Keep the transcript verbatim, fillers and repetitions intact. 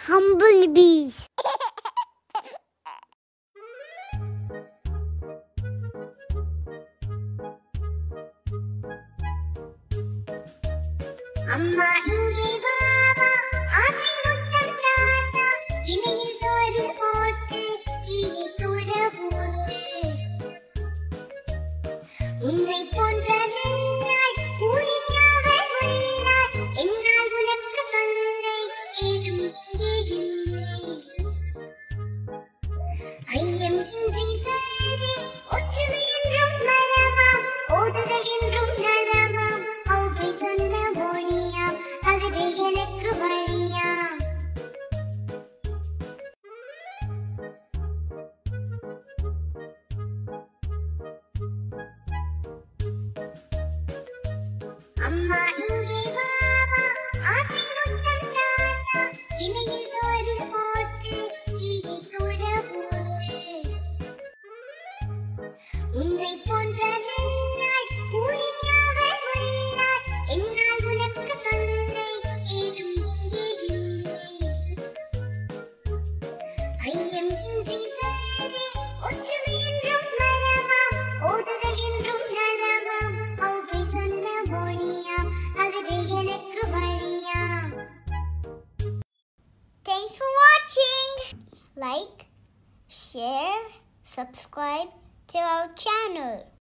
Humblebees. Amma engea vaa vaa, ஆசை முத்தம் தாத்தா, இலையில் சோறு போட்டு கீழே தூர போட்டு. உன்னை போன்ற நெய்யாய் ஊரியாவர் உள்ளார், என்னால் உனக்கு தொல்லை ஏதும் இங்கே இல்லை. ஐயம் இன்றி செல்வி, ஒற்றுமை என்றும் மரமாம், ஓதுதல் என்றும் நலமாம், அவ்வை சொன்ன மொழியாம், அகதைகளுக்கு வழியாம். அம்மா இங்கே வா வா, ஆசை முத்தம் தாத்தா, இலையில் சோறு போட்டு கீழே தூர போட்டு. உன்னை போன்ற நெய்யாய் ஊரியாவர் உள்ளார், என்னால் உனக்கு தொல்லை ஏதும் இங்கே இல்லை. ஐயம் இன்றி செல்வி, ஒற்றுமை என்றும் மரமாம், ஓதுதல் என்றும் நலமாம், அவ்வை சொன்ன மொழியாம், அகதைகளுக்கு வழியாம். Thanks for watching. Like, share, subscribe to our channel.